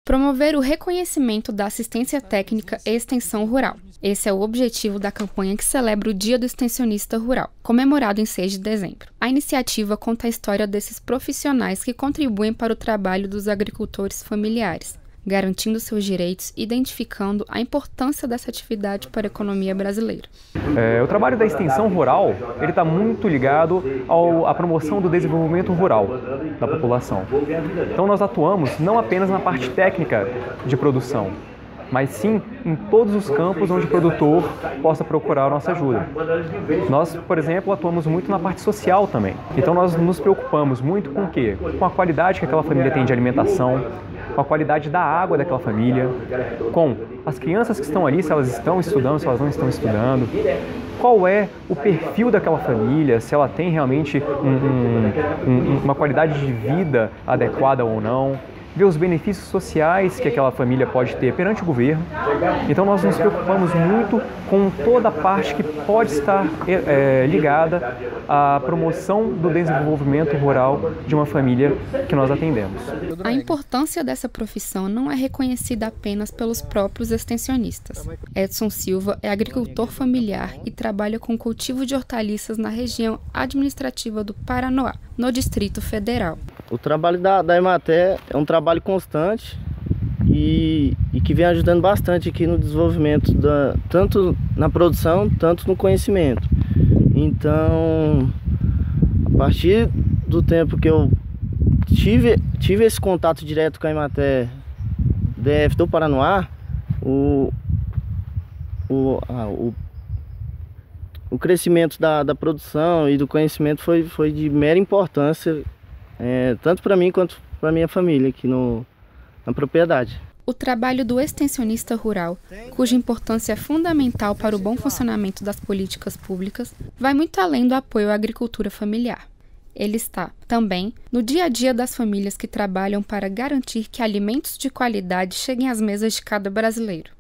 Promover o reconhecimento da assistência técnica e extensão rural. Esse é o objetivo da campanha que celebra o Dia do Extensionista Rural, comemorado em 6 de dezembro. A iniciativa conta a história desses profissionais que contribuem para o trabalho dos agricultores familiares, garantindo seus direitos e identificando a importância dessa atividade para a economia brasileira. O trabalho da extensão rural está muito ligado à promoção do desenvolvimento rural da população. Então nós atuamos não apenas na parte técnica de produção, mas sim em todos os campos onde o produtor possa procurar a nossa ajuda. Nós, por exemplo, atuamos muito na parte social também. Então nós nos preocupamos muito com o quê? Com a qualidade que aquela família tem de alimentação, com a qualidade da água daquela família, com as crianças que estão ali, se elas estão estudando, se elas não estão estudando, qual é o perfil daquela família, se ela tem realmente uma qualidade de vida adequada ou não, ver os benefícios sociais que aquela família pode ter perante o governo. Então nós nos preocupamos muito com toda a parte que pode estar ligada à promoção do desenvolvimento rural de uma família que nós atendemos. A importância dessa profissão não é reconhecida apenas pelos próprios extensionistas. Edson Silva é agricultor familiar e trabalha com cultivo de hortaliças na região administrativa do Paranoá, no Distrito Federal. O trabalho da Emater é um trabalho constante e que vem ajudando bastante aqui no desenvolvimento, tanto na produção, tanto no conhecimento. Então, a partir do tempo que eu tive esse contato direto com a Emater DF do Paranoá, o crescimento da produção e do conhecimento foi de mera importância, tanto para mim quanto para minha família aqui na propriedade. O trabalho do extensionista rural, cuja importância é fundamental para o bom funcionamento das políticas públicas, vai muito além do apoio à agricultura familiar. Ele está, também, no dia a dia das famílias que trabalham para garantir que alimentos de qualidade cheguem às mesas de cada brasileiro.